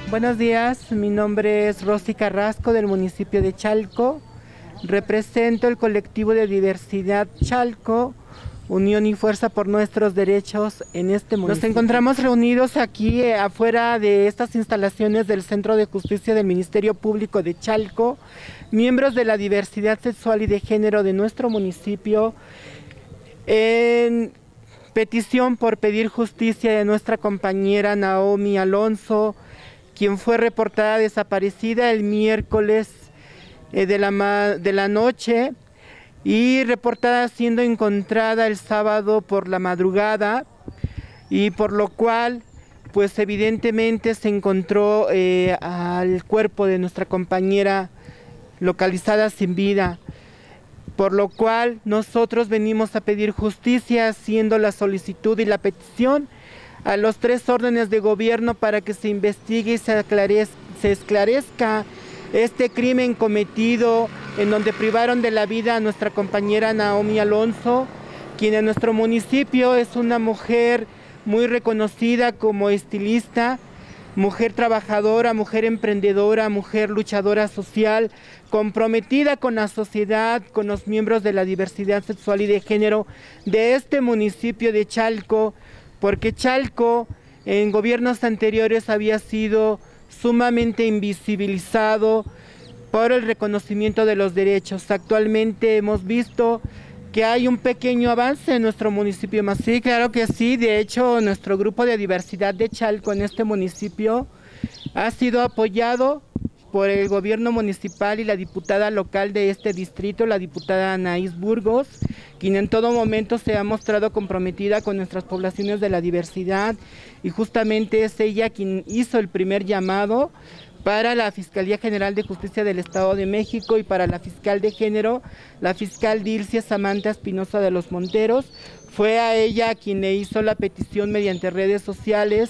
Buenos días, mi nombre es Rosy Carrasco del municipio de Chalco. Represento el colectivo de diversidad Chalco, Unión y Fuerza por Nuestros Derechos en este municipio. Nos encontramos reunidos aquí afuera de estas instalaciones del Centro de Justicia del Ministerio Público de Chalco, miembros de la diversidad sexual y de género de nuestro municipio, en petición por pedir justicia de nuestra compañera Naomi Alonso, quien fue reportada desaparecida el miércoles de la noche y reportada siendo encontrada el sábado por la madrugada, y por lo cual pues evidentemente se encontró al cuerpo de nuestra compañera localizada sin vida, por lo cual nosotros venimos a pedir justicia haciendo la solicitud y la petición a los 3 órdenes de gobierno para que se investigue y se esclarezca este crimen cometido en donde privaron de la vida a nuestra compañera Naomi Alonso, quien en nuestro municipio es una mujer muy reconocida como estilista, mujer trabajadora, mujer emprendedora, mujer luchadora social, comprometida con la sociedad, con los miembros de la diversidad sexual y de género de este municipio de Chalco, porque Chalco en gobiernos anteriores había sido sumamente invisibilizado por el reconocimiento de los derechos. Actualmente hemos visto que hay un pequeño avance en nuestro municipio más. Sí, claro que sí. De hecho, nuestro grupo de diversidad de Chalco en este municipio ha sido apoyado por el gobierno municipal y la diputada local de este distrito, la diputada Anaís Burgos, quien en todo momento se ha mostrado comprometida con nuestras poblaciones de la diversidad, y justamente es ella quien hizo el primer llamado para la Fiscalía General de Justicia del Estado de México y para la fiscal de género, la fiscal Dilcia Samantha Espinosa de los Monteros. Fue a ella quien le hizo la petición mediante redes sociales,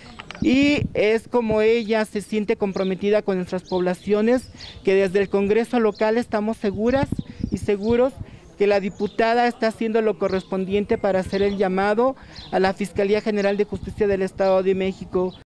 y es como ella se siente comprometida con nuestras poblaciones, que desde el Congreso local estamos seguras y seguros que la diputada está haciendo lo correspondiente para hacer el llamado a la Fiscalía General de Justicia del Estado de México.